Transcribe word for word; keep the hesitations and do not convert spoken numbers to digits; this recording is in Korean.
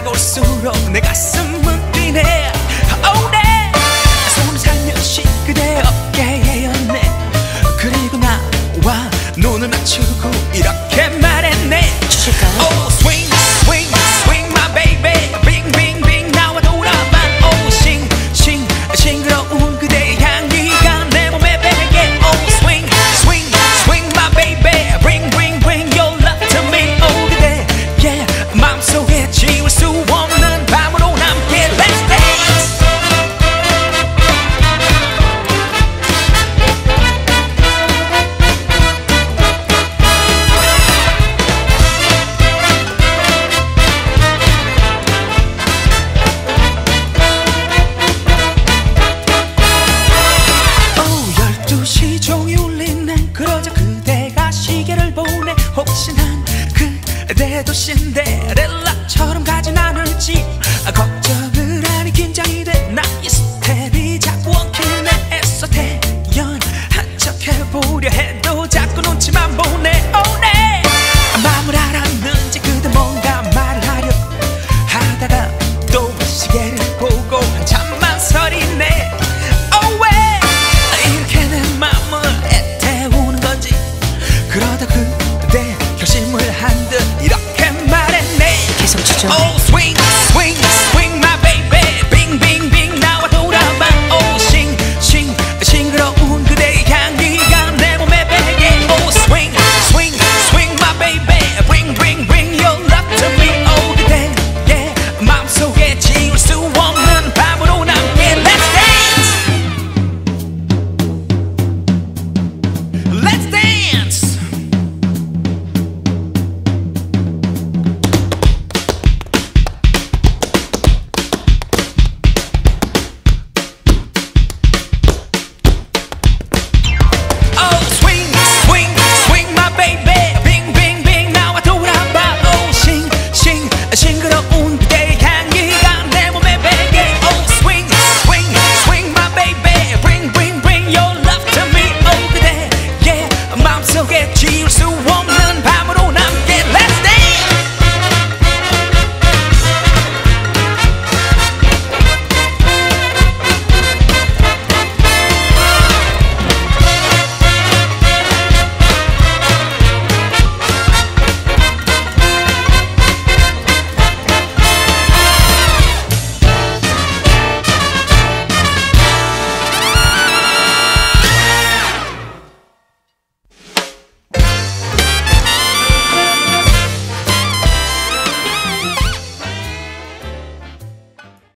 다가올수록 내 가슴은 뛰네. Oh 네 손을 살며시 그대 어깨에 였네. 그리고 나와 눈을 맞추고 이렇게 말했네. Oh swing swing swing my baby 빙 빙 빙 나와 돌아봐. Oh sing sing 싱그러운 그대의 향기가 내 몸에 배게. Oh swing swing swing my baby bring bring bring your love to me. Oh 그대 yeah 마음속에 지울 수 없는 밤으로 함께 let's dance. 열두 시 종이 울리네. 그러자 그대가 시계를 보네. 혹시 난 그대도 신데렐라처럼 가진 않을지 걱정을 하니 긴장이 돼. 나의 스텝이 자꾸 엉키네. 애써 태연한 척 해보려 해도 자꾸 눈치만 보네. Oh 네 마음을 알았는지 그대 뭔가 말을 하려 하다가 또 시계를 보고 한참만 서리네. Oh 왜 이렇게 내 맘을 애태우는 건지. 그러다 그대 결심을 한 듯 이렇게 말했네. 계속 주죠. Oh swing swing swing my baby 빙 빙 빙 나와 돌아봐. Oh sing sing 싱그러운 그대의 향기가 내 몸에 배게. Oh swing swing swing my baby bring bring bring your love to me. Oh 그대 yeah 마음속에 지울 수 없는 밤으로 함께 let's dance. Let's dance. Oh swing swing swing my baby 빙 빙 빙 나와 돌아봐. Oh sing sing 싱그러운